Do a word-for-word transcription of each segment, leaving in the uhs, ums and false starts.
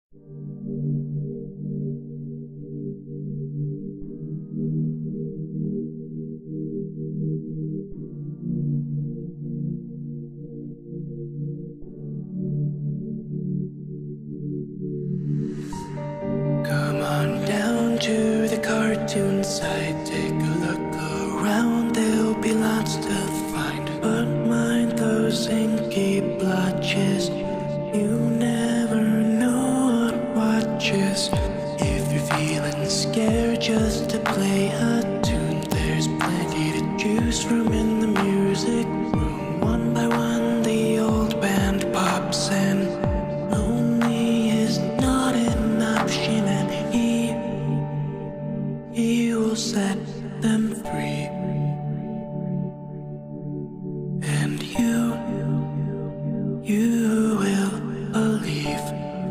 Come on down to the cartoon side, take a look around, there'll be lots to find. But mind those inky blotches, you never know what watches. If you're feeling scared just to play a tune, there's plenty to choose from in the music room. One by one the old band pops in. Lonely is not an option, and he, he will set them free. And you, you will believe.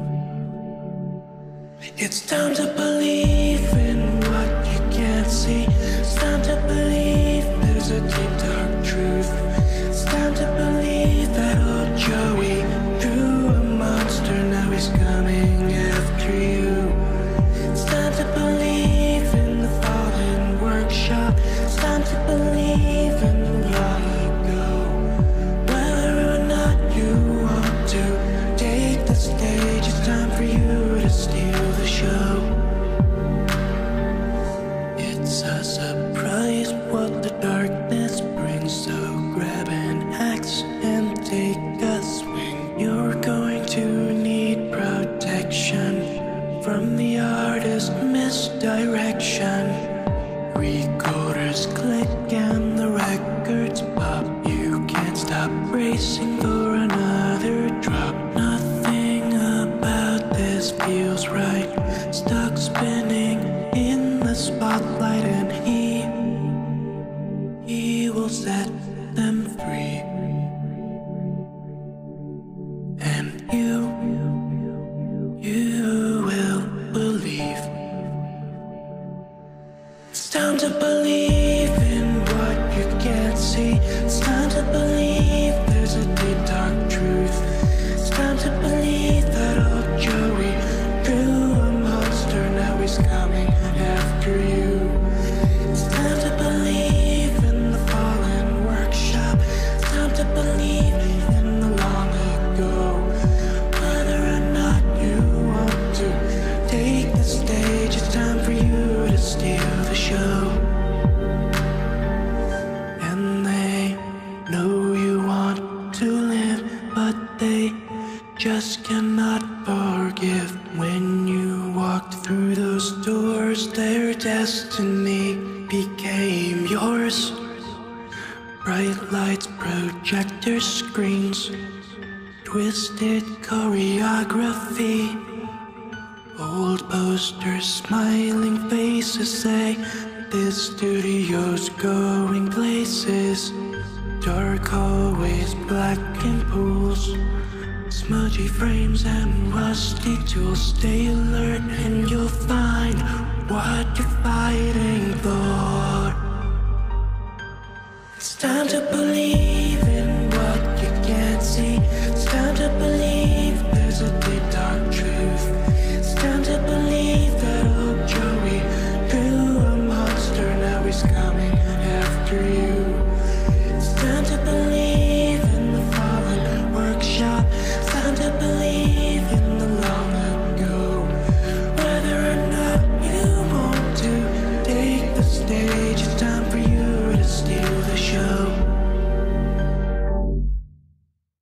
It's time to believe in what you can't see. It's time to believe there's a deep dark truth. It's time to believe that old Joey drew a monster, now he's coming after you. It's time to believe in the fallen workshop. It's time to believe in the long ago. Whether or not you want to take the stage, it's time for you to steal the show. It's a surprise what the darkness brings, so grab an axe and take a swing. You're going to need protection from the artist's misdirection. Recorders click and the records pop. You can't stop racing for another drop. Nothing about this feels right. Stuck spinning in the spotlight, and he, he will set them free. And you, you will believe. It's time to believe in what you can't see. It's time to believe there's a deep dark truth. It's time to believe that old Joey drew a monster, now he's coming after you. It's time to believe in the fallen workshop. It's time to believe in the long ago. Whether or not you want to take the stage, it's time for you to steal the show. And they know you want to live, but they just cannot forgive. When you walked through those doors, their destiny became yours. Bright lights, projector screens, twisted choreography. Old posters, smiling faces say this studio's going places. Dark hallways, blackened pools, smudgy frames and rusty tools. Stay alert and you'll find what you're fighting for. It's time to believe in what you can't see. It's time to believe there's a deep dark truth. It's time to believe that old Joey drew a monster, now he's coming after you. It's time to believe in the fallen workshop. It's time to believe in the long ago. Whether or not you want to take the stage, it's time for you to steal the show.